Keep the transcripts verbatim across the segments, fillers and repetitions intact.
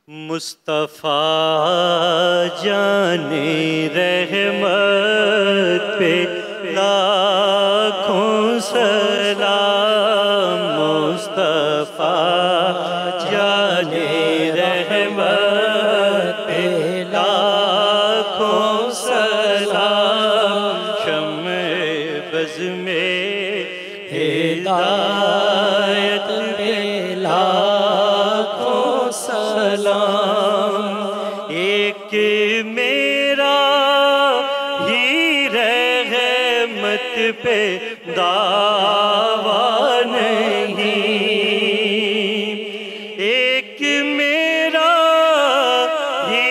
مصطفیٰ جان رحمت پہ لاکھوں سلام، مصطفیٰ جان رحمت پہ لاکھوں سلام، شمع بز میں ہدایت پہ لاکھوں سلام، ایک میرا ہی رحمت پہ دعویٰ نہیں، ایک میرا ہی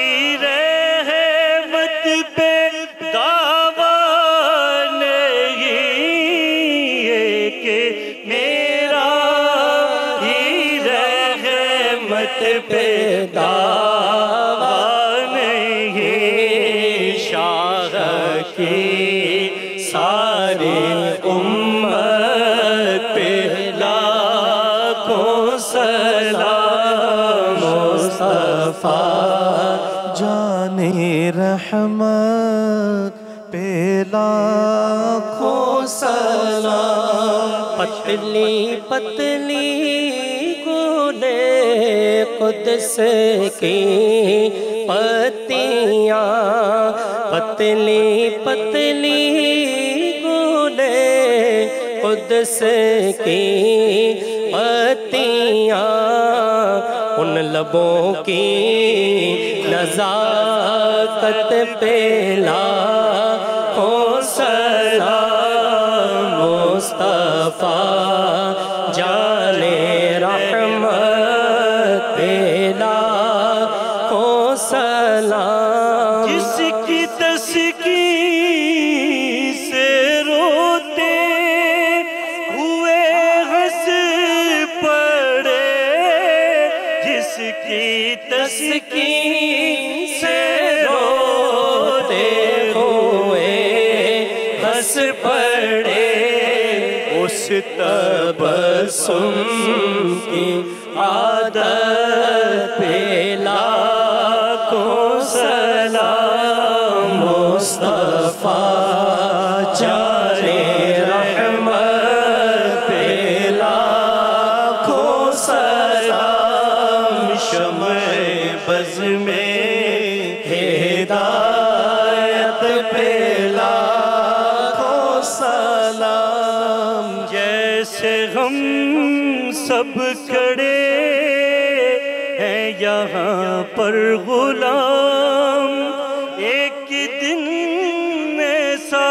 رحمت پہ دعویٰ نہیں، ایک میرا ہی رحمت پہ دعویٰ نہیں، شاہ کی ساری امت پہ لاکھوں سلام، مصطفیٰ جان رحمت پہ لاکھوں سلام، پتلی پتلی گلے قدس کی پتیاں، پتلی پتلی گلے قدس کی پتیاں، ان لبوں کی نزاکت پہ لاکھوں سلام، مصطفیٰ جان رحمت پہ لاکھوں سلام، جس کی تسکین سے روتے ہوئے ہنس پڑے، جس کی تسکین سے روتے ہوئے ہنس پڑے، اس تبسم کی عادت پہ لاکھوں سلام، مصطفیٰ جان رحمت پہ لاکھوں سلام، شمع بز میں ہدایت پہ لاکھوں سلام، جیسے ہم سب کھڑے ہیں یہاں پر غلام، ایک دن ایسا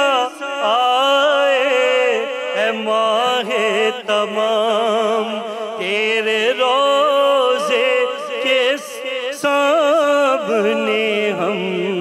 آئے اے ماہ تمام، تیرے روضے کے سامنے ہم